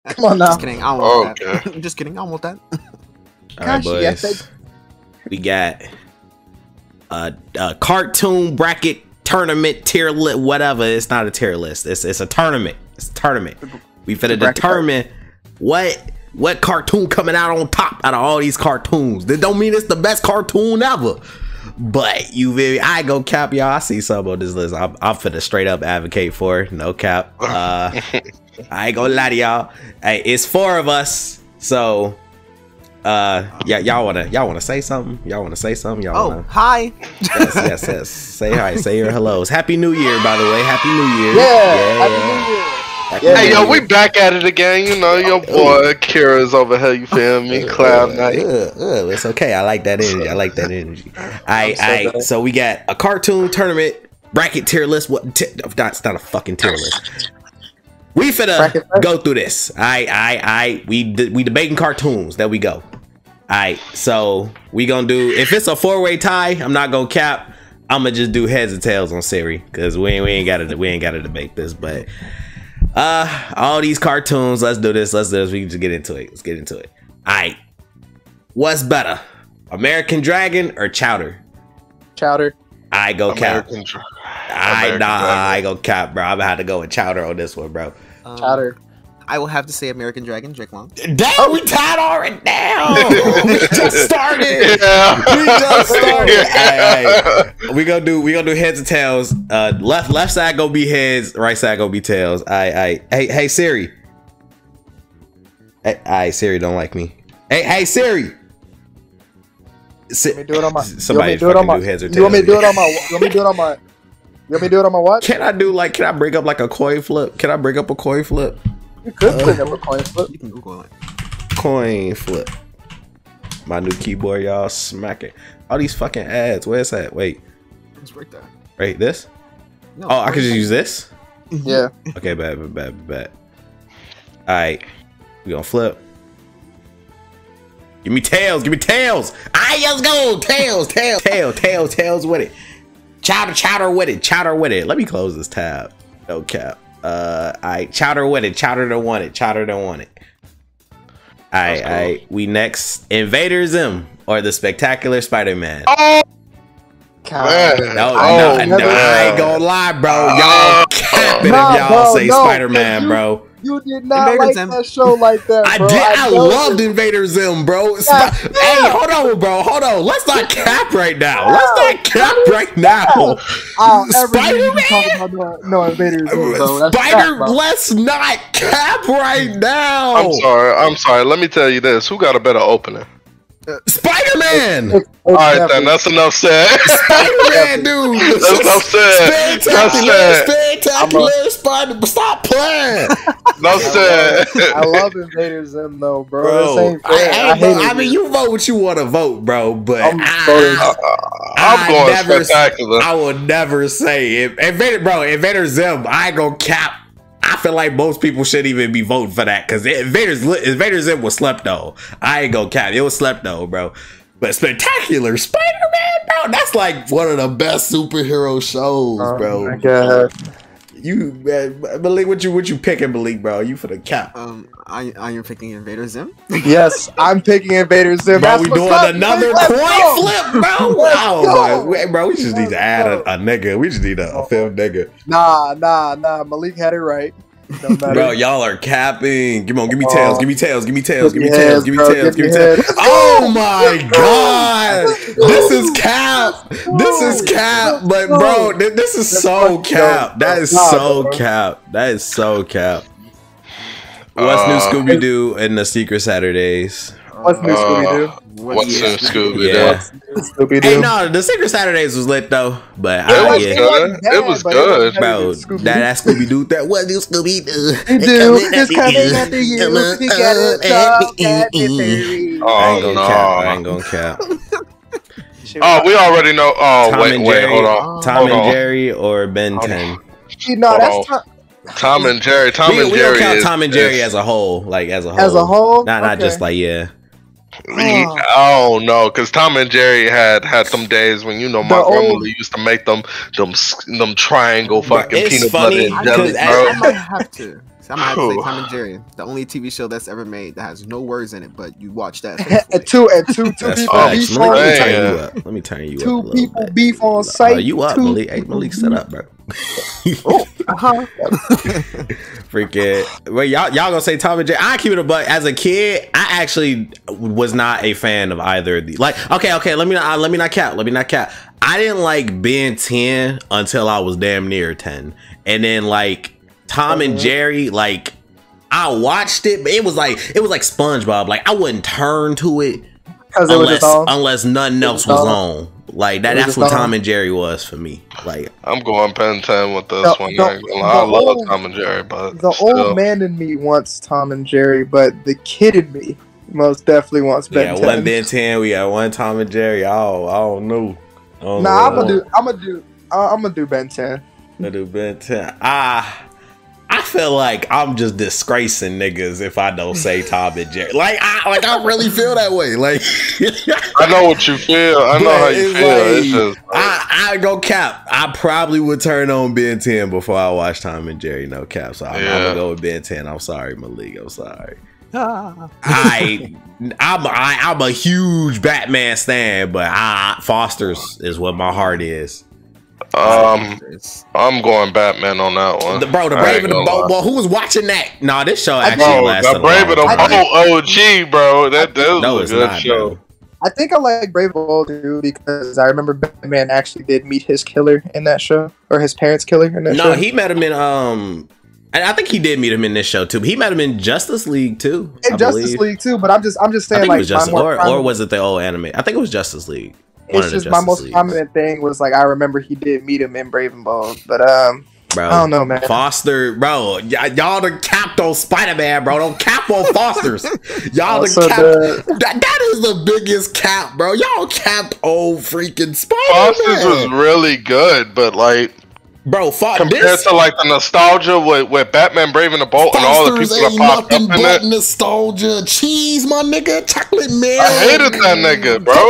Come on now. Just kidding. I don't want Okay. that. Just kidding. I don't want that. All right, Gosh, yes, boys. We got a cartoon bracket tournament tier list. Whatever. It's not a tier list. It's a tournament. It's a tournament. We finna determine what cartoon coming out on top out of all these cartoons. That don't mean it's the best cartoon ever. But I go cap, y'all. I see some on this list. I'm finna straight up advocate for. No cap. I ain't gonna lie to y'all. Hey, it's 4 of us. So yeah, y'all wanna say something? Y'all wanna say something? Y'all Oh, wanna hi. yes. Say hi, say your hellos. Happy New Year, by the way. Happy New Year. Yeah, Happy New Year. Happy Yeah. New Hey, yo, Year. we back at it again. You know, your boy Kira's over here. You feel me? Cloud Night. It's okay. I like that energy. So we got a cartoon tournament bracket tier list. It's not a fucking tier list. We finna go through this. We debating cartoons. There we go. Alright, so we gonna do, if it's a 4-way tie, I'm not gonna cap. I'm gonna just do heads and tails on Siri because we ain't gotta debate this. But all these cartoons, let's do this. We can just get into it. Let's get into it. Alright, what's better, American Dragon or Chowder? Chowder. I go cap. American I go cap, bro. I'm gonna have to go with Chowder on this one, bro. Chowder. I will have to say American Dragon, Drake Long. Damn, we tied already now. We just started. Yeah. We just started. Hey. We gonna do heads and tails. Left side gonna be heads, right side gonna be tails. Hey Siri. Hey Siri don't like me. Hey Siri. Let me do it on my. Somebody do it on my. do heads or tails. You want me to do it on my? You want me to do it on my? You want me to do it on my what? Can I bring up like a coin flip? Can I bring up a coin flip? You could bring up a coin flip. You can Google it. Coin flip. My new keyboard, y'all smacking. All these fucking ads. Where's that? Wait. It's right there. Right, this? No, Oh, I could just use this? Yeah. Okay, bad. Alright. We gonna flip. Give me tails. Alright, let's go. Tails with it. Chowder with it. Let me close this tab. No cap. Alright, Chowder with it. Chowder don't want it. Alright. We next. Invader Zim or the Spectacular Spider-Man. Oh, God. No, I ain't gonna lie, bro. Y'all capping if y'all say Spider-Man, bro. You did not Invader like Zim. that show like that, I bro. did. I know loved it. Invader Zim, bro. God Hey, damn. hold on, bro. Let's not cap right now. Spider-Man. No, Invader Zim, bro. That's crap, bro. Let's not cap right now. I'm sorry. Let me tell you this. Who got a better opener? Spider-Man. All right, then. That's enough said. Spider-Man, dude. That's enough said. Spectacular Spider. Stop playing. Enough said. I love Invader Zim though, bro. Bro, This ain't fair. I mean, you vote what you want to vote, bro. But I'm voting. I'm going Spectacular. I will never say it. Invader Zim. I ain't gonna cap. I feel like most people shouldn't even be voting for that because Invader Zim was slept on. I ain't gonna cap. It was slept on, bro. But Spectacular Spider-Man, bro, that's like one of the best superhero shows, bro. My God. You, Malik, what you picking, Malik, bro? You for the cap? I am picking Invader Zim. Yes, I'm picking Invader Zim. Bro, That's we what's doing up, another man. Let's coin go. flip, bro. Let's Wow, go. bro, we just need to add a nigga. We just need a fifth nigga. Nah. Malik had it right. No matter. Bro, y'all are capping. Give me tails. Give me tails. heads. Oh my god, this is cap. But bro, this is so cap. That is so cap. What's new, Scooby Doo and the Secret Saturdays? What's new, Scooby Doo? What's in Scooby? Yeah. Scooby Hey, Doo. no, the Secret Saturdays was lit though. But It was yeah. good. It was good. Bro, that Scooby Doo. That was new Scooby Doo. It's coming after you. You gotta talk at the theory. I Oh ain't no. gonna cap. Oh, we already know. Oh, Tom wait, and wait, Jerry, hold on. Tom Hold and on. Jerry or Ben 10. No, Hold that's on. Tom. Tom and Jerry. We don't count is- Tom and Jerry is- as a whole, like as a whole. As a whole? Not Okay. just like yeah. Oh no, because Tom and Jerry had some days when my grandmother used to make them triangle fucking It's peanut funny butter and jelly, because I bro. might have to. I'm gonna have to say Tom and Jerry, the only TV show that's ever made that has no words in it, but you watch that. and two people facts. beef Let on me turn you up. Let me turn you up. two people beef on site. You up, Malik? Hey, Malik, set up, bro. Freaking. Wait, y'all gonna say Tom and Jerry? I keep it a buck. As a kid, I actually was not a fan of either of these. Like, okay, let me not cap. I didn't like Ben 10 until I was damn near 10, and then like Tom and Jerry, like I watched it, but it was like SpongeBob. Like I wouldn't turn to it unless nothing else was on. Like that's what Tom and Jerry was for me. Like I'm going Ben 10 with this one. I love Tom and Jerry, but the old man in me wants Tom and Jerry, but the kid in me most definitely wants Ben 10. One Ben 10, we got one Tom and Jerry. I don't know. Nah, I'm gonna do Ben 10. I do Ben 10. I feel like I'm just disgracing niggas if I don't say Tom and Jerry. Like I really feel that way. Like I know what you feel. I know how you feel. Like, it's just I go cap. I probably would turn on Ben 10 before I watch Tom and Jerry. No cap. So I'm gonna go with Ben 10. I'm sorry, Malik. I'm sorry. I'm a huge Batman stan, but Foster's is what my heart is. I'm going Batman on that one. The Brave and the Bold. Well, who was watching that? Nah, this show actually lasted. The Brave and the Bold OG, bro. That was a good show. Bro. I think I like Brave and the Bold too because I remember Batman actually did meet his killer in that show, or his parents' killer in that show. No, he met him in and I think he did meet him in this show too. But he met him in Justice League too. League too, but I'm just saying, like, or was it the old anime? I think it was Justice League. It's just my most prominent thing was like I remember he did meet him in Brave and Bold, but bro, I don't know, man. Foster, bro, y'all done capped on Spider-Man, bro. Don't cap on Fosters. Y'all done capped. That is the biggest cap, bro. Y'all capped on freaking Spider-Man. Fosters was really good, but like, bro, compared to like the nostalgia with Batman Brave and the Bold and all the people that popped up in it. Nostalgia, cheese, my nigga, chocolate man. I hated that nigga, bro.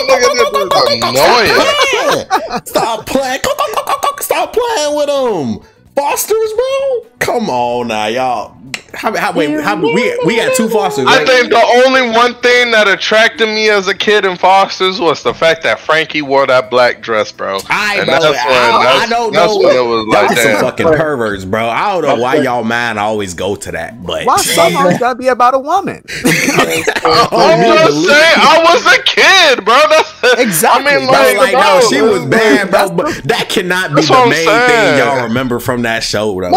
That nigga was annoying. Stop playing with him. Fosters, bro. Come on now, y'all. We got two Fosters. I think the only one thing that attracted me as a kid in Fosters was the fact that Frankie wore that black dress, bro. I don't know. When it was like some fucking perverts, bro. I don't know why y'all mind always go to that, but why someone's gotta be about a woman? I'm just saying, I was a kid, bro. Exactly. I mean, no, she was bad, bro. But that cannot be the main thing y'all remember from that show, though.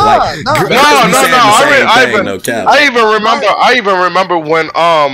I even remember when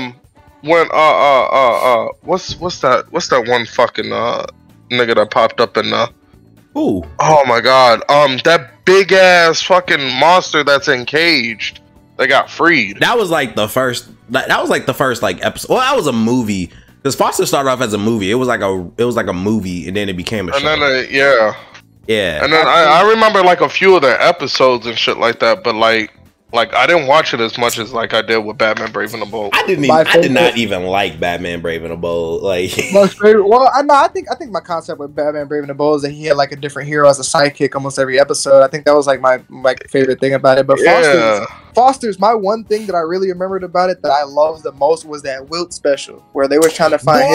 what's that one fucking nigga that popped up in Ooh. Oh my god. That big ass fucking monster that's encaged. They got freed. That was like the first like episode. Well, that was a movie. Because Foster started off as a movie. It was like a movie, and then it became a show. And then yeah. And then I remember like a few of their episodes and shit like that, but like I didn't watch it as much as like I did with Batman Brave and the Bold. I did not even like Batman Brave and the Bold. Like most favorite. Well, I think my concept with Batman Brave and the Bold is that he had like a different hero as a sidekick almost every episode. I think that was like my favorite thing about it. But Foster's my one thing that I really remembered about it that I loved the most was that Wilt special where they were trying to find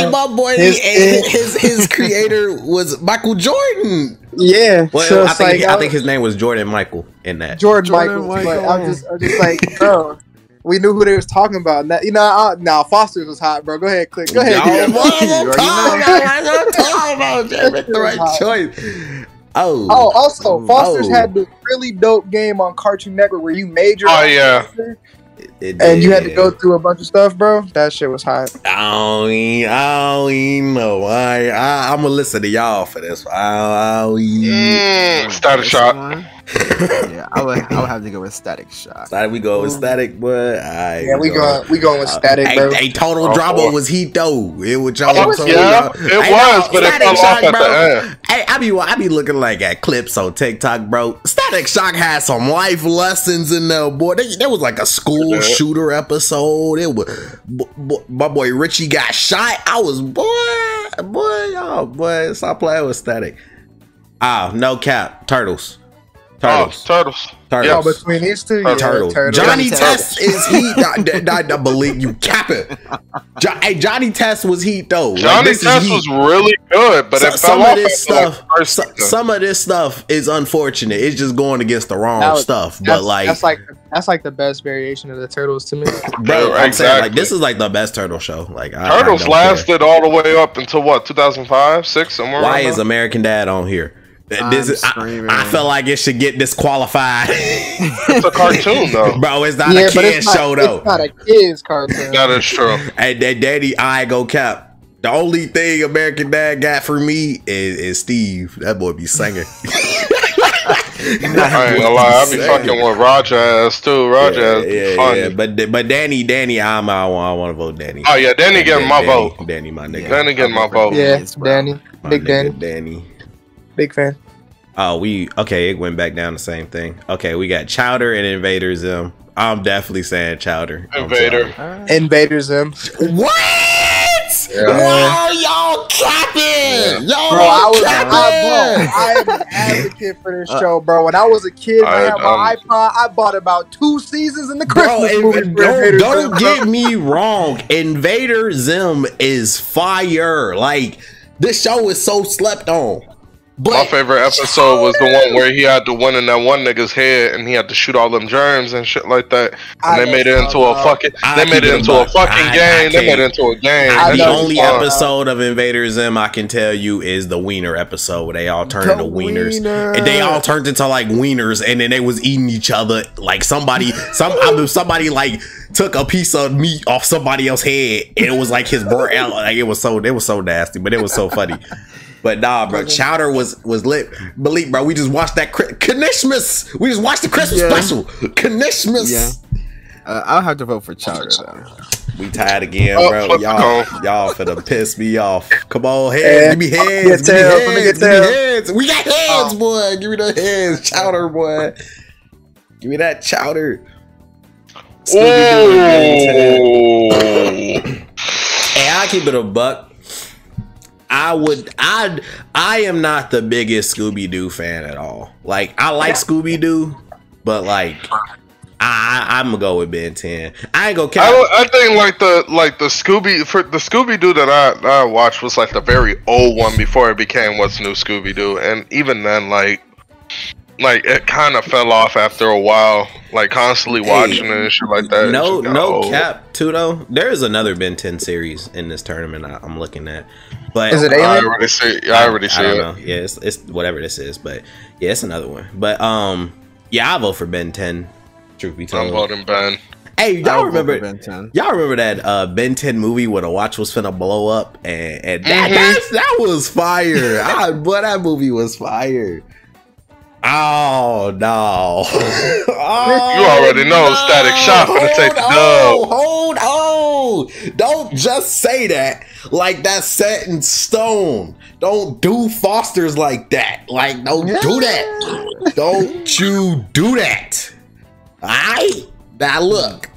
his creator was Michael Jordan. Yeah, well, so I think his name was Jordan Michael in that. Jordan Michael. But I'm just like, bro, we knew who they was talking about. Now Foster's was hot, bro. Go ahead, click. Go ahead. Make the right choice. Also, Foster's had the really dope game on Cartoon Network where you made your and you had to go through a bunch of stuff, bro. That shit was hot. I don't even know. I'm gonna listen to y'all for this. Static Shock. Yeah, I would have to go with Static Shock. We go with Static, but we going with Static, bro. Total drama was heat though. It was y'all. It was, but it fell off at the end. Hey, I be looking like at clips on TikTok, bro. Static Shock had some life lessons in there, boy. There was like a school shooter episode. It was my boy Richie got shot. I was boy, stop playing with Static. No cap, Turtles. Turtles. Oh, between these two, Turtles. Johnny Test is heat. I believe you cap it. Hey, Johnny Test was heat though. Johnny Test was really good, but some of this stuff, some of this stuff is unfortunate. It's just going against the wrong stuff. But that's like the best variation of the Turtles to me, bro. I'm saying like this is like the best Turtle show. Like Turtles lasted all the way up until what 2005, 6 somewhere. Why is American Dad on here? I feel like it should get disqualified. It's a cartoon though, bro. It's not a kid's show though. It's not a kid's cartoon. That is true. Hey, Daddy, I go cap. The only thing American Dad got for me is Steve. That boy be singing. I ain't gonna lie, I be fucking with Roger ass too. Roger ass funny. Yeah. But Danny, I want to vote Danny. Oh yeah, Danny getting my vote. Danny, my nigga. Danny getting my vote. Yeah, Danny, big Danny. Big fan. Oh, it went back down the same thing. Okay, we got Chowder and Invader Zim. I'm definitely saying Chowder. Invader Zim. What? Yeah. Wow, y'all capping! Y'all I am an advocate for this show, bro. When I was a kid, I had my iPod. I bought about 2 seasons in the Christmas movie. Don't get me wrong. Invader Zim is fire. Like, this show is so slept on. But my favorite episode was the one where he had to win in that one nigga's head and he had to shoot all them germs and shit like that. And they made it into a fucking game. They made it into a game. The only episode of Invader Zim I can tell you is the Wiener episode where they all turned into wieners. And they all turned into like wieners and then they was eating each other. Like somebody like took a piece of meat off somebody else's head and it was like his brain. Like it was so nasty, but it was so funny. But nah, bro, Chowder was lit. Believe, bro, we just watched that Christmas. We just watched the Christmas special. Christmas. Yeah. I'll have to vote for Chowder though. We tied again, bro. Y'all finna piss me off. Come on, heads. Give me heads. Give me heads. We got heads, boy. Give me the heads. Chowder, boy. Give me that Chowder. Hey, I'll keep it a buck. I am not the biggest Scooby-Doo fan at all. Like, I like Scooby-Doo, but like I'm gonna go with Ben 10. I ain't gonna count. I think the Scooby-Doo that I watched was like the very old one before it became What's New Scooby-Doo, and even then like it kind of fell off after a while. Like constantly watching it and shit like that. No cap too though. There is another Ben 10 series in this tournament I'm looking at. But is it Alien? I already see it. Know. Yeah, it's whatever this is, but yeah, it's another one. But yeah, I'll vote for Ben 10. Truth be told, I'm voting Ben. Hey, y'all remember Ben 10? Y'all remember that Ben 10 movie where the watch was finna blow up and that was fire. Boy, that movie was fire. Oh no! You already know Static Shock gonna take the dub. Hold on! Don't just say that like that's set in stone. Don't do Fosters like that. Like, don't do that. Don't you do that. Alright? Now look.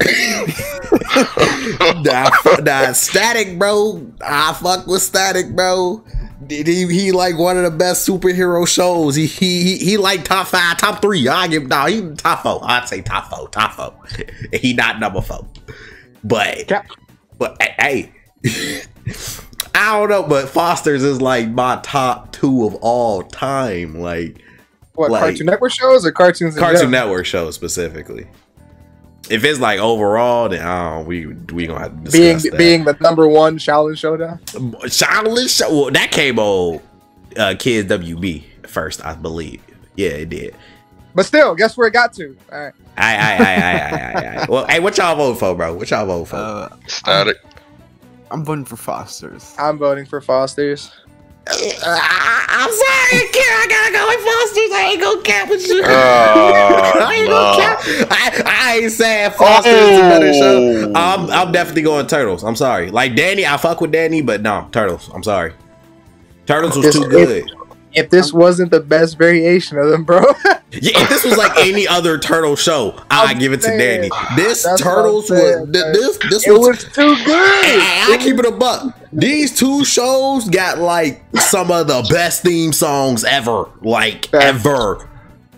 Nah, Static, bro. I fuck with Static, bro. He like one of the best superhero shows. He like top 5, top 3. I give he top 4. I'd say top 4. He not number 4. But hey, I don't know. But Foster's is like my top 2 of all time. Like what? Like, Cartoon Network shows or cartoons? Cartoon Network shows specifically. If it's like overall, then we gonna have to discuss being the number 1 Shaolin Showdown. Well, that came on Kids WB first, I believe. Yeah, it did. But still, guess where it got to? All right. Aye. Well, hey, what y'all vote for, bro? What y'all vote for? Static. I'm voting for Fosters. I'm voting for Fosters. I'm sorry, I gotta go with Fosters. I ain't gonna cap with you. I ain't gonna cap. I ain't saying Fosters is a better show. I'm definitely going Turtles. I'm sorry. Like Danny, I fuck with Danny, but no, Turtles. I'm sorry. Turtles was too good. If this wasn't the best variation of them, bro. Yeah, if this was like any other turtle show, I'd give it to Danny. This Turtles was this was too good. I keep it a buck. These 2 shows got like some of the best theme songs ever. Like ever.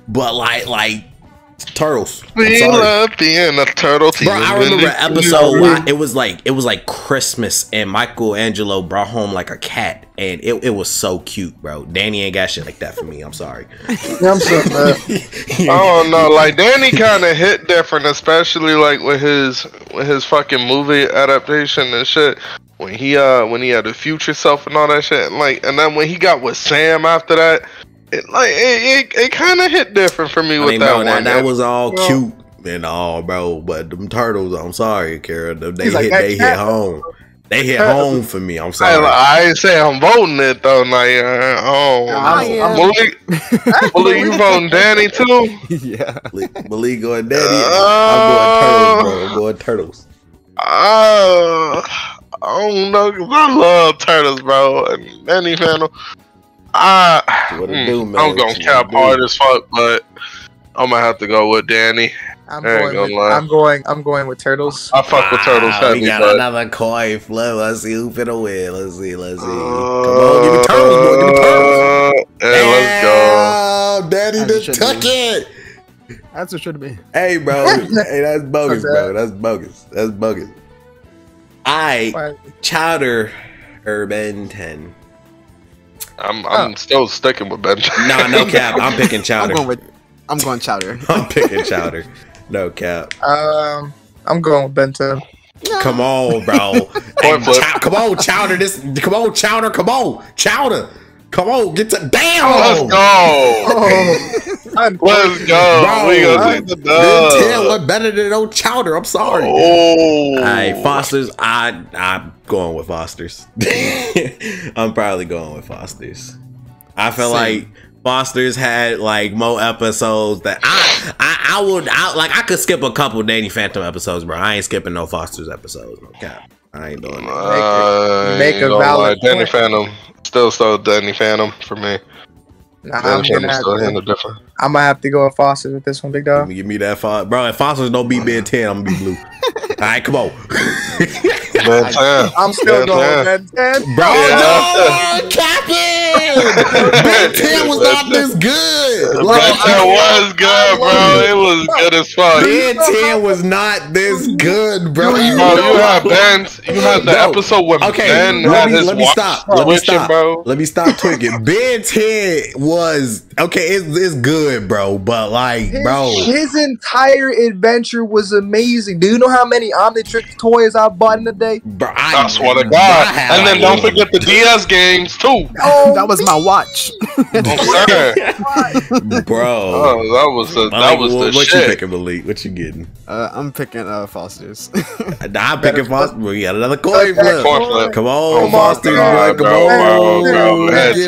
but like turtles. We love being a turtle team. Bro, I remember an episode. It was like Christmas, and Michelangelo brought home like a cat, and it was so cute, bro. Danny ain't got shit like that for me. I'm sorry. I'm so mad. I don't know, like Danny kind of hit different, especially like with his fucking movie adaptation and shit. When he had the future self and all that shit, and then when he got with Sam after that. It kind of hit different for me with that one. That was all cute and all, bro. But them turtles, I'm sorry, Kara. They hit home. They hit home for me. I'm sorry. I ain't say I'm voting it though. Like, Malik, you voting Danny too? Yeah, Malik going Danny. I'm going turtles, bro. I don't know, 'cause I love turtles, bro. And Danny fan. I'm gonna cap hard as fuck, but I'm gonna have to go with Danny. I'm going with turtles. I fuck with turtles heavy. We got another coin flip. Let's see who finna win. Let's see. Come on, give me turtles, boy. Give me turtles. Hey, let's go. Daddy the tuck it. That's what should be. Hey, bro. Hey, that's bogus, bro. That's bogus. That's bogus. Chowder Ben 10. I'm still sticking with Ben. No cap. I'm picking Chowder. I'm going Chowder. I'm picking Chowder. No cap. I'm going with Ben 10. Come on, bro. Come on, Chowder. Come on, Chowder. Come on, Chowder. Come on, get to down. Let's go. Let's go. Bro, we gonna take the dub. Ben 10 was better than no Chowder. I'm sorry. Oh. All right, Foster's. I'm going with Foster's. I'm probably going with Foster's. I feel like Foster's had like more episodes that I could skip a couple Danny Phantom episodes, bro. I ain't skipping no Foster's episodes. No cap. I ain't doing that. Make a valid point. Danny Phantom. Still Danny Phantom for me. Nah, I'm gonna have to go with Foster's with this one, big dog. Give me that Foster, bro. If Foster's don't beat Ben 10, I'm gonna be blue. All right, come on. Ben 10. I'm still going with Ben 10. Bro, no, Captain! Ben 10 was not this good. Ben 10 was good, bro. It was good as fuck. Ben 10 was not this good, bro. You had the episode with Ben. Let me stop. Let me stop tweaking. Ben 10 was okay. It's good, bro. But like, his entire adventure was amazing. Do you know how many Omnitrix toys I bought in a day? Bro, I swear to God. And then don't forget the DS games too. Oh, that was my watch. Bro, that was the what shit. You picking, Malik? What you getting? I'm picking Foster's. I'm picking Foster's. We got another coin flip. Come on, Foster's, bro. Come on,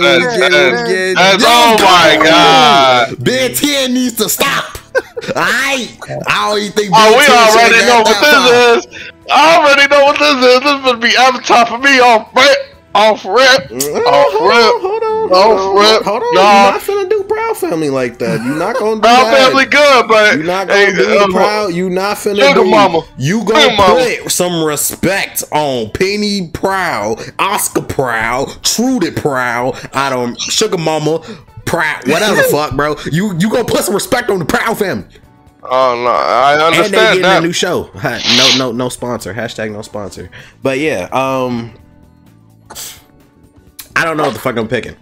oh my God. Ben 10 needs to stop. I don't even think. We already know what this is. I already know what this is. This would be Avatar for me off rip. Hold on. You're not finna do Proud Family like that. You're not gonna do Proud that. Family good, but you're not gonna do Proud. You're not finna do. Mama. You gonna put some respect on Penny Proud, Oscar Proud, Trudy Proud. Sugar Mama Proud, whatever the fuck, bro. You gonna put some respect on the Proud Family. Oh no, I understand. And they getting that. a new show. No sponsor. # no sponsor. But yeah, I don't know what the fuck I'm picking.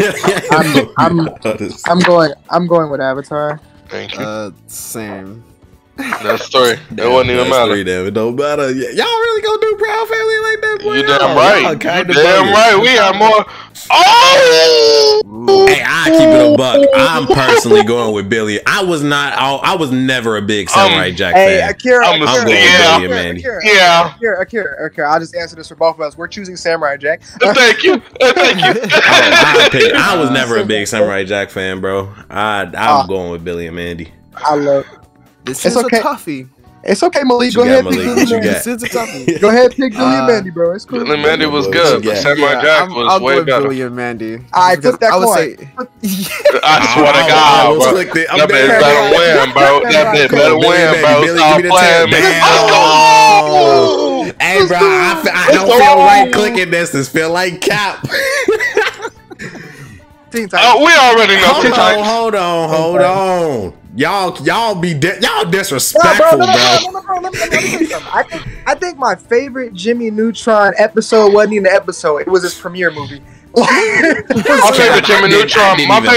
I'm going with Avatar. Thank you. Same. That story. It wouldn't even matter. It don't matter. Y'all really gonna do Proud Family like that, boy? You damn right. You damn right. We have more. Oh! Hey, I keep it a buck. I'm personally going with Billy. I was never a big Samurai Jack fan. Akira, I'm going with Billy, man. Akira, I'll just answer this for both of us. We're choosing Samurai Jack. Thank you. I was never a big Samurai Jack fan, bro. I'm going with Billy and Mandy. I love. This is okay. A toughie. It's okay, Malik. Go ahead, pick Billy and Mandy. Go ahead, pick Billy and Mandy, bro. It's cool. Billy and Mandy was good, but Samurai Jack was way better. Billy and Mandy. I took that coin. I swear to God, bro. That bitch better win, bro. That bitch better win, bro. Stop playing, man. Hey, bro, I don't feel right clicking this. This feel like cap. Teen Titans. We already know. Hold on. Y'all disrespectful, bro. I think my favorite Jimmy Neutron episode wasn't even an episode. It was his premiere movie. My favorite Jimmy Neutron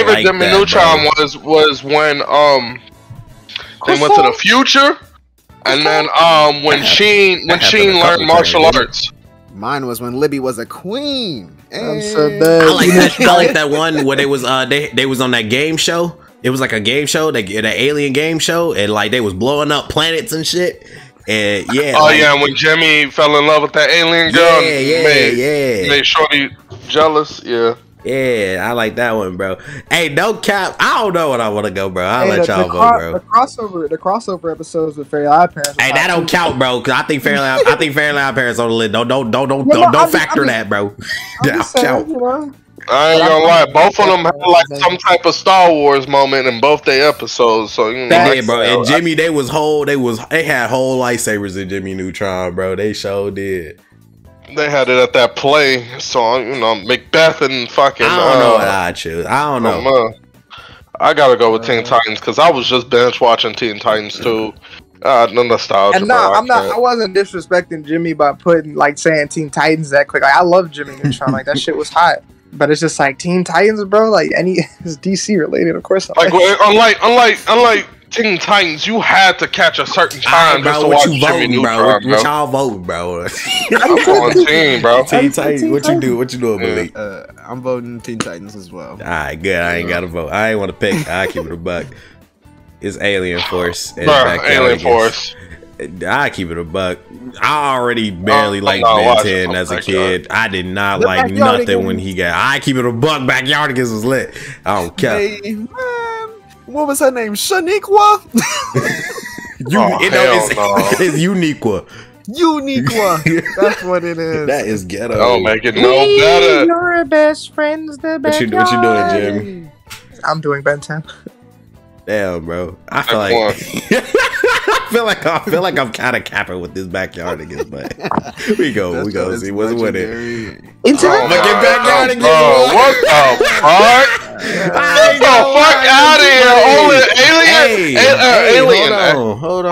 was when they went to the future, and then when Sheen learned martial arts. Mine was when Libby was a queen. I'm so bad. I like that one where they was on that game show. It was like a game show, that alien game show, and like they was blowing up planets and shit. And yeah. Oh yeah, when Jimmy fell in love with that alien girl, made Shorty jealous. Yeah, I like that one, bro. Hey, no cap. I don't know what I want to go, bro. I'll let y'all vote, bro. The crossover episodes with Fairly Odd Parents. Hey, that don't count, bro. Cause I think Fairly Odd Parents on the list. Don't factor that, bro. That don't count. You know? I ain't gonna lie, both of them had like some type of Star Wars moment in both their episodes. So you know, yeah, bro. And Jimmy, they had whole lightsabers in Jimmy Neutron, bro. They sure did. They had it at that play, so you know, Macbeth and fucking. I don't know what I choose. I don't know. I gotta go with Teen Titans because I was just binge watching Teen Titans too. No nostalgia. And I wasn't disrespecting Jimmy by saying Teen Titans that quick. Like I love Jimmy Neutron. Like that shit was hot. But it's just like Teen Titans, bro. Like it's DC related, of course. Like unlike Teen Titans, you had to catch a certain time just to watch Jimmy Neutron, bro. What y'all voting, bro? I'm on Team, bro. Teen Titans. What you do? What you doing, Malik? I'm voting Teen Titans as well. All right, good. I ain't got to vote. I ain't want to pick. I keep it a buck. It's Alien Force. Alien Force. I keep it a buck. I already barely liked Ben 10 as a kid. I did not like nothing when he got. I keep it a buck. Backyardigans was lit. I don't care. Hey, man, what was her name? Shaniqua? It's Uniqua. Uniqua. That's what it is. That is ghetto. Don't make it no better. Your best friends, the What you doing, Jimmy? I'm doing Ben 10. Damn, bro. I feel like I feel like I'm kind of capping with this Backyardigans, but we go see what's winning. Look at Backyardigans. What the fuck? Get the fuck out of here! Alien. Hold on.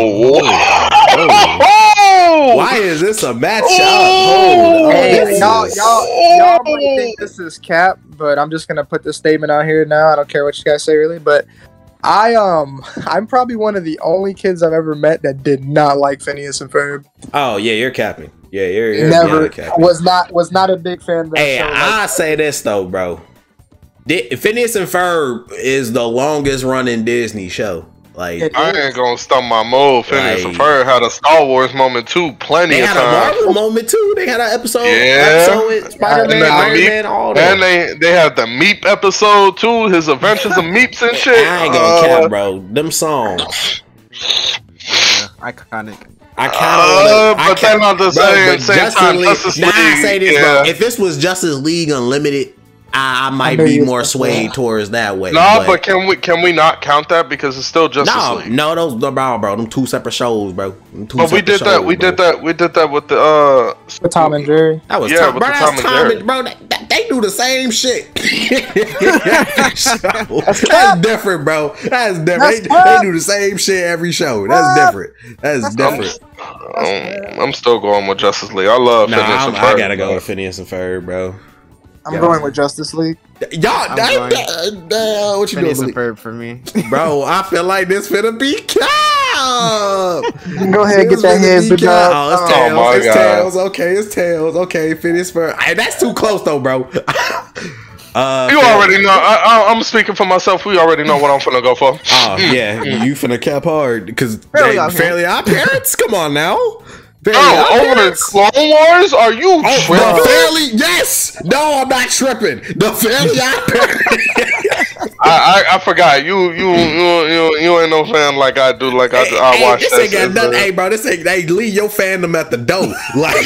Oh. Why is this a matchup? Hey, y'all might think this is cap, but I'm just gonna put this statement out here now. I don't care what you guys say, really, but I'm probably one of the only kids I've ever met that did not like Phineas and Ferb. Oh yeah, you're capping. Yeah, you're never capping. was not a big fan of that Hey, show. I say this though, bro. Phineas and Ferb is the longest running Disney show. Like I ain't gonna stump my mode. Phineas and Ferb had a Star Wars moment too, plenty of times. They had a Marvel moment too. They had an episode with Spider-Man, Iron Man, all that. And they had the Meep episode too. His Adventures of Meeps and shit. I ain't gonna cap, bro. Them songs, iconic. I kind of but they're not the same time. Justice League. I say this, bro. If this was Justice League Unlimited, I might be more swayed towards that way. No, but can we not count that because it's still Justice League? No, those bro, them two separate shows, bro. But we did that with the with Tom and Jerry. That was Tom and Jerry. Bro, they do the same shit. That's different, bro. That's different. They do the same shit every show. That's different. That's different. I'm still going with Justice League. I love Phineas and Ferb. I gotta go with Phineas and Ferb, bro. I'm going with Justice League. Y'all, what you Phineas doing? And Ferb for me, bro. I feel like this finna be cap. Go ahead, get that head, big dog. Oh, it's tails. It's tails. Okay, it's tails. Okay, Phineas Ferb. Hey, that's too close though, bro. You already know. I'm speaking for myself. We already know what I'm finna go for. Oh yeah, you finna cap hard because Fairly Odd Parents. Come on now. Over Clone Wars? Are you tripping? Yes! No, I'm not tripping. The Fairly Odd Parents. I forgot. You ain't no fan like I do. Like I watch this that. Ain't got nothing, hey, bro, this ain't. Hey, leave your fandom at the door. Like,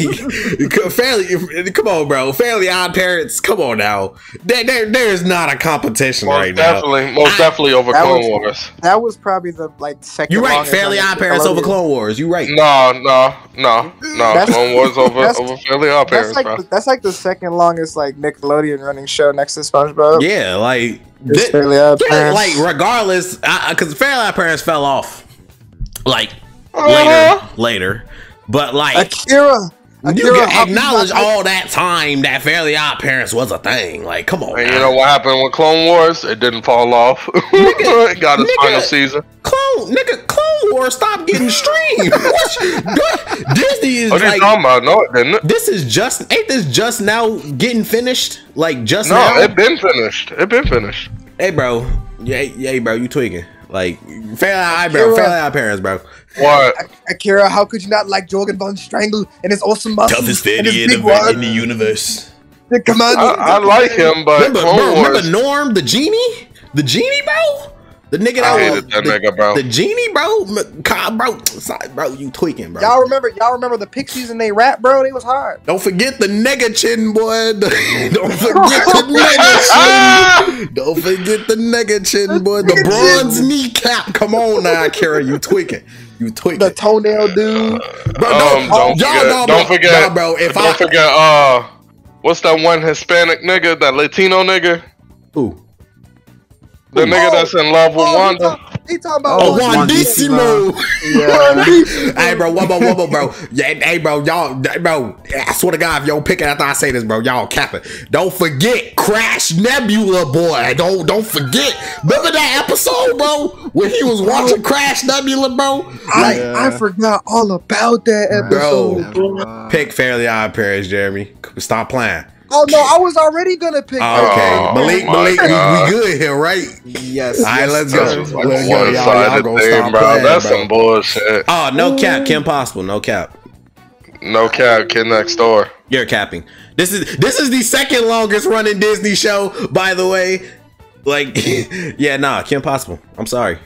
family. Come on, bro. Family Odd Parents. Come on now. There's not a competition most right definitely, now. Most definitely over Clone Wars. That was probably the second. You right. Family Odd Parents over Clone Wars. You right. No. Clone Wars over Family Odd Parents. That's like the second longest like Nickelodeon running show next to SpongeBob. Yeah, like like regardless, because Family Odd Parents fell off like later, but like Akira, you can acknowledge all that time that Fairly Odd Parents was a thing. Like, come on. And you know what happened with Clone Wars? It didn't fall off. It got its final season. Clone Wars stopped getting streamed. Disney is what are you talking about? No, it didn't. This is just ain't this just now getting finished? Like just now? No, it been finished. Hey, bro. Yeah, bro. You tweaking? Like Fairly Odd Parents, bro. What? Akira, how could you not like Jorgen von Strangle and his awesome muscles? Toughest daddy in the universe. Come on, I like him, but remember Norm, the genie, bro. The nigga I hated that nigga, bro. The genie, bro. Sorry, bro, you tweaking, bro. Y'all remember the Pixies and they rap, bro? They was hard. Don't forget the nigga chin, boy. Don't forget the nigga chin. Don't forget the nigga chin, boy. The bronze kneecap. Come on now, Akira, you tweaking. The toenail dude. Bro, don't forget, bro. Don't forget, what's that one Hispanic nigga, that Latino nigga? Who? The nigga that's in love with Wanda. He talking about Wandissimo. Yeah. Hey, bro, one more, bro. Yeah, hey, bro, y'all, bro. I swear to God, if y'all picking after I say this, bro, y'all capping. Don't forget Crash Nebula, boy. Don't forget. Remember that episode, bro, when he was watching Crash Nebula, bro? I forgot all about that episode, bro. Pick Fairly Odd Parents, Jeremy. Stop playing. Oh no, I was already gonna pick. Okay, Malik, we good here, right? Yes. All right, let's go. Y'all gonna stop playing, that's some bullshit. Oh, no cap, Kim Possible, no cap. No cap, Kid Next Door. You're capping. This is the second longest running Disney show, by the way. Like, yeah, nah, Kim Possible. I'm sorry.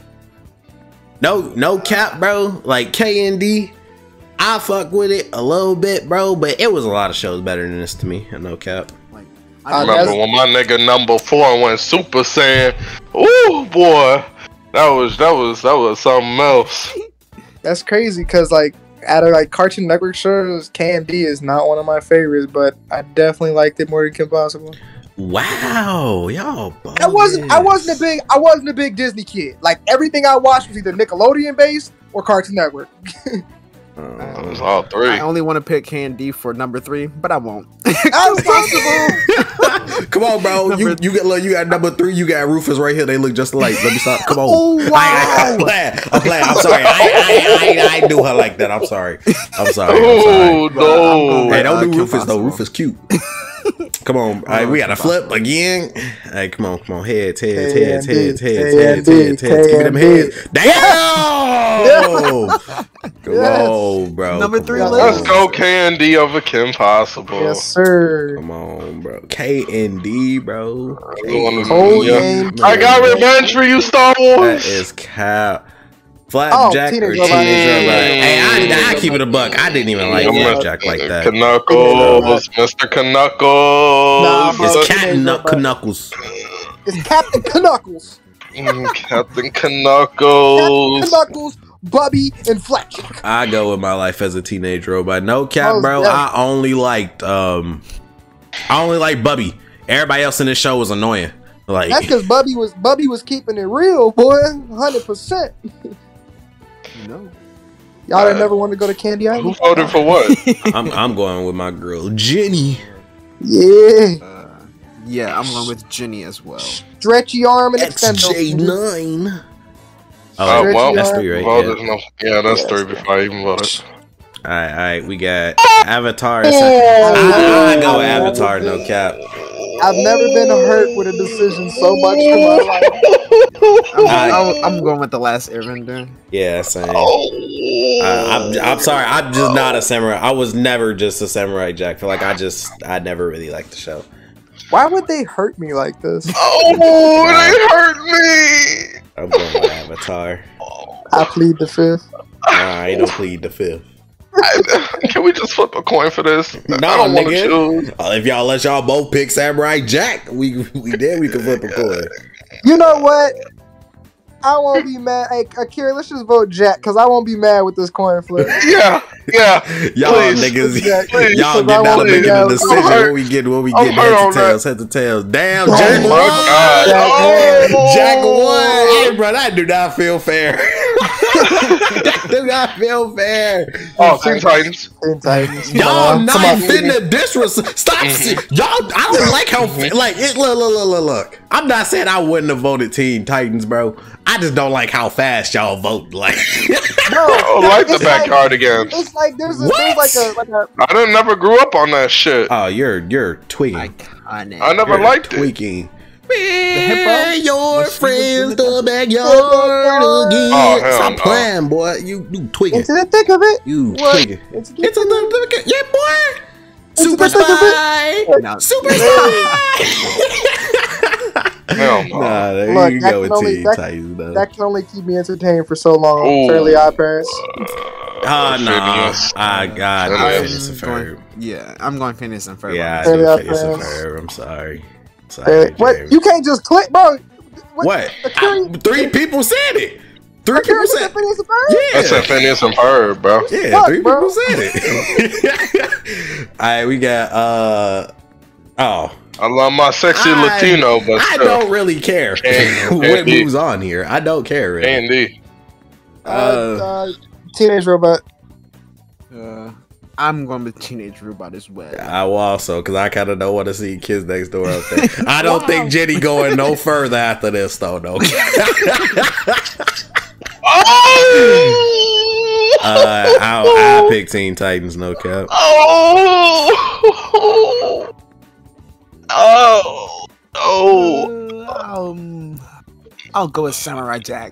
No cap, bro. Like KND. I fuck with it a little bit, bro, but it was a lot of shows better than this to me. No cap. I remember when my nigga number 4 went Super Saiyan. Ooh, boy, that was something else. That's crazy, cause like out of like Cartoon Network shows, KMD is not one of my favorites, but I definitely liked it more than Kim Possible. Wow, y'all. I wasn't a big Disney kid. Like everything I watched was either Nickelodeon based or Cartoon Network. It was all 3. I only want to pick Candy for number 3, but I won't. Come on, bro. You got number 3. You got Rufus right here. They look just alike. Let me stop. Come on. Oh, wow. I'm playing. I'm sorry. I do her like that. I'm sorry. Oh no. Hey, don't do Rufus though. Rufus cute. Come on. All right, we got to flip again. All right, come on. Heads. Give me them heads. Damn! Come on, bro. Number 3. Let's go KND over Kim Possible. Yes, sir. Come on, bro. KND, bro. I got revenge for you, Star Wars. That is cap. Flapjack or Teenage Robot? Hey, I keep it a buck. I didn't even like Flapjack like that. Knuckles, Mr. Knuckles. It's Captain Knuckles. It's Captain Knuckles. Captain Knuckles. Captain Knuckles, Bubby, and Flapjack. I go with My Life as a Teenage Robot. No cap, bro. I only liked Bubby. Everybody else in this show was annoying. Like that's because Bubby was keeping it real, boy, 100%. No. Y'all didn't never want to go to Candy Island? Who voted for what? I'm going with my girl Jenny. Yeah. Yeah, I'm going with Jenny as well. Stretchy arm and extendo. XJ9. Oh, well, that's 3, right? Yeah, that's 3 before I even voted. All right, we got Avatar. I go Avatar, no cap. I've never been hurt with a decision so much in my life. I'm going with The Last Airbender. Yeah, same. I'm sorry, I'm just not a samurai. I was never just a Samurai Jack. I never really liked the show. Why would they hurt me like this? Oh, they hurt me. I'm going with Avatar. I plead the fifth. I don't plead the fifth. Can we just flip a coin for this? No, I don't want to nigga. choose. If y'all let y'all both pick Samurai Jack, we can flip a coin. You know what? I won't be mad. Hey, Akira, let's just vote Jack, because I won't be mad with this coin flip. Yeah. Y'all Please. niggas, Please. y'all Because I get down to won't making be a mad. decision. What we get heads to tails. Damn, Oh Jack Oh won. my God. Oh. Jack won. Hey, bro, that do not feel fair. That do not feel fair. Oh, Teen Titans. Teen Titans. Y'all not Come on, finna disrespect. Stop. Y'all, I don't like how like it. Look. I'm not saying I wouldn't have voted Teen Titans, bro. I just don't like how fast y'all vote. Like, I like the it's backyard again. It's like there's like a I didn't never grew up on that shit. oh, you're tweaking. I never You're liked it. tweaking. hippo? Your Was she friends in the the backyard again. Oh, hell Stop no. playing, boy. You tweaking. into the thick of it. You What? tweaking. It's It's a little yeah, boy. It's Super the thick of spy. No. Super spy. Hell no. Nah, there Look, you that go can with only- Teen that- Titans, though. That can only keep me entertained for so long. Ooh. Fairly Odd Parents. Oh, no. Phineas. I got I'm Phineas and Ferb. I'm going Phineas and Ferb. Yeah, I Fairly do Odd Phineas and Parents. Ferb. I'm sorry. What? James. You can't just click, bro. What? Akira, Three people said it. Three Akira people said said Phineas and Ferb? yeah. I said Phineas and Ferb, bro. Yeah, Fuck, three bro. people said it. All right, we got I love my sexy I- Latino, but I still. don't really care Candy. what moves on here. I don't care really. Andy. Teenage Robot. I'm going with Teenage Robot as well. I will also, because I kind of don't want to see Kids Next Door out there. I don't think Jenny going no further after this, though. No. Oh! I'll pick Teen Titans, no cap. Oh! Oh! Oh! I'll go with Samurai Jack.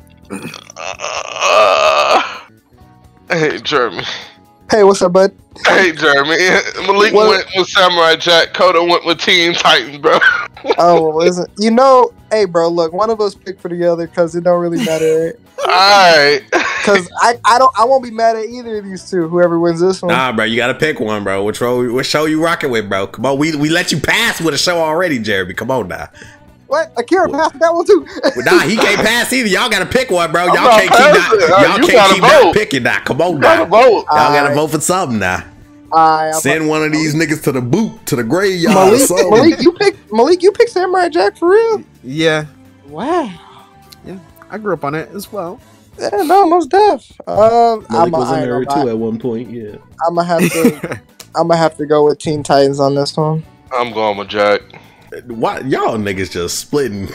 Hey, Jeremy. Hey, what's up, bud? Hey, Jeremy. Malik What? went with Samurai Jack. Coda went with Teen Titans, bro. Oh, well, listen. Hey, bro, look, one of us pick for the other because it don't really matter. Alright. Because I won't be mad at either of these two, whoever wins this one. Nah, bro, you gotta pick one, bro. Which show you rocking with, bro? Come on, we let you pass with a show already, Jeremy. Come on now. What? Akira passed that one too. Nah, he can't pass either. Y'all gotta pick one, bro. Y'all not can't keep passing. not. Y'all You can't gotta keep not vote. picking now. Come on You now. gotta vote. Y'all gotta Alright. vote for something now. I'm Send one of these niggas to the boot, to the graveyard. Malik, or something. Malik, you picked Samurai Jack for real? Yeah, Wow. I grew up on it as well. Yeah, no, most deaf. Malik was in there too at one point. Yeah. I'm gonna have to go with Teen Titans on this one. I'm going with Jack. Why y'all niggas just splitting?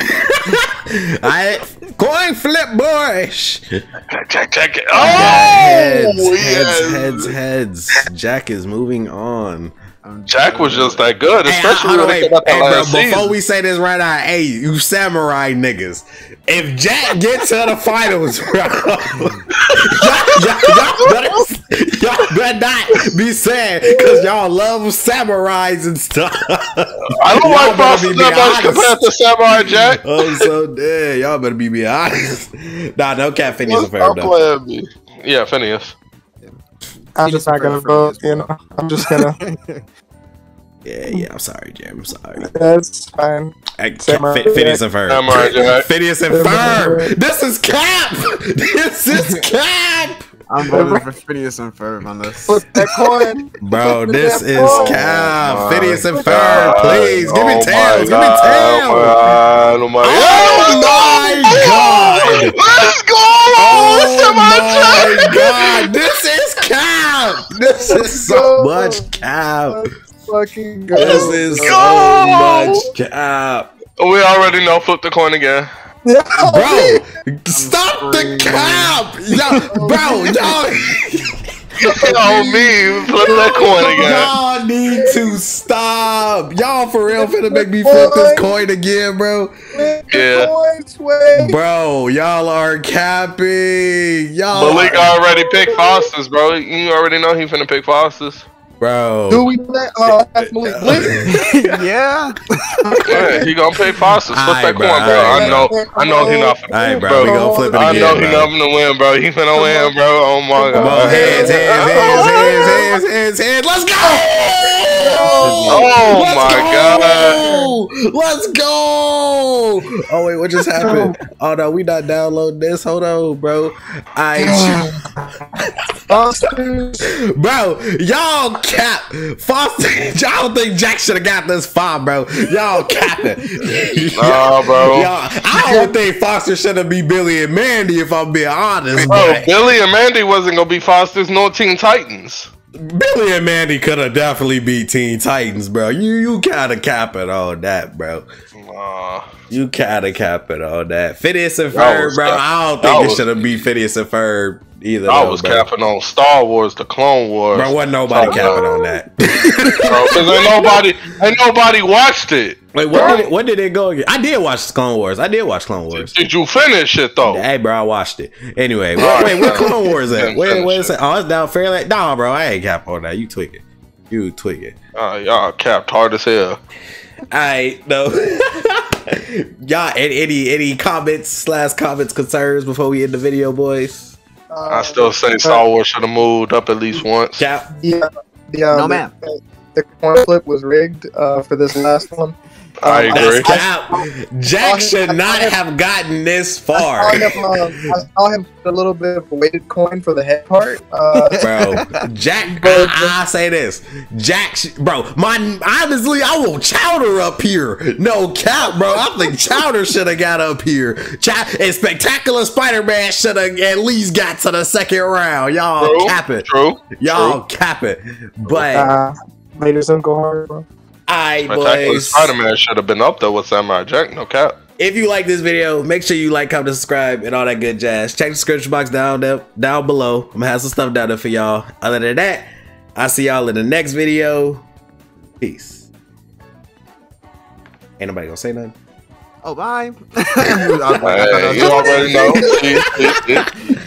Coin flip, boy. Check it. Oh, yes. heads. Jack is moving on. Jack was just that good, especially hold on, when they wait. came out the Hey, last bro, before season. we say this right now, hey, you samurai niggas. If Jack gets to the finals, bro, y'all better not be sad because y'all love samurais and stuff. I don't Y'all like better Boston be that much honest. compared to Samurai Jack. I'm so dead. Y'all better be honest. Nah, no cat Phineas and Ferb Stop though. playing me. Yeah, Phineas. I'm just not gonna vote. You know, I'm just gonna. Yeah, I'm sorry, Jam. I'm sorry. That's fine. Samurai Phineas and Ferb. Samurai Jack. Phineas and Ferb. This is cap. This is cap. I'm voting for Phineas and Ferb on this. Flip that coin. Bro, this is cap. my Phineas and Ferb, God. please give me Oh tails. Give my me God. tails. Oh my Oh my God. Let's go! Oh Samurai my Jack! God. This is cap. This is so much cap. Fucking go. This is so Go! much cap. We already know. Flip the coin again. Yeah, Bro, stop the screaming. cap. Bro, y'all. Oh me, flip that coin again. Y'all need to stop. Y'all for real finna make me flip this coin again, bro. Yeah. Bro, y'all are capping. Y'all Malik are- already picked Foster's, bro. You already know he finna pick Foster's. Bro. Do we do that? That's Malik Bliss. Yeah. Yeah, he gonna pay Foster. Flip that coin, bro. I know he not finna Alright, win, bro. We gonna flip it again. I know he bro. not finna win, bro. He finna win, bro. Oh my Come on, god. hands. Let's go! Oh my god. Let's go! Oh wait, what just happened? Oh no, we not downloading this. Hold on, bro. Bro, y'all cap Foster. Y'all don't think Jack should have got this far, bro. Y'all capping. Nah, bro. I don't think Foster should have be Billy and Mandy if I'm being honest. Bro, Billy and Mandy wasn't gonna be Foster's nor Teen Titans. Billy and Mandy could have definitely beat Teen Titans, bro. You kind of capping on that, bro. You kind of capping on that. Phineas and Ferb, bro. I don't think it should have beat Phineas and Ferb either. I was capping on Star Wars, the Clone Wars. Bro, wasn't nobody capping on that. Bro, cause ain't nobody watched it. Wait, what did it go again? I did watch Clone Wars. Did you finish it though? Hey, bro, I watched it. Anyway, where Clone Wars at? Where is it? Oh, it's down Fairland. Nah, bro, I ain't cap on that. You tweaking. Y'all capped hard as hell. Alright, no. Y'all, any comments concerns before we end the video, boys? I still say Star Wars should have moved up at least once. Cap. Yeah. No, ma'am. The coin flip was rigged for this last one. I agree. Jack should not have gotten this far. I saw him put a little bit of a weighted coin for the head part. Bro, Jack, I say this. Jack, bro, honestly, I want Chowder up here. No cap, bro. I think Chowder should have got up here. And Spectacular Spider-Man should have at least got to the second round. Y'all cap it. Y'all cap it. But Later, some go hard, bro. Alright, boys. Spider-Man should have been up there with Samurai Jack, no cap. If you like this video, make sure you like, comment, subscribe, and all that good jazz. Check the description box down below. I'm gonna have some stuff down there for y'all. Other than that, I'll see y'all in the next video. Peace. Ain't nobody gonna say nothing. Oh, bye. Hey, you already know.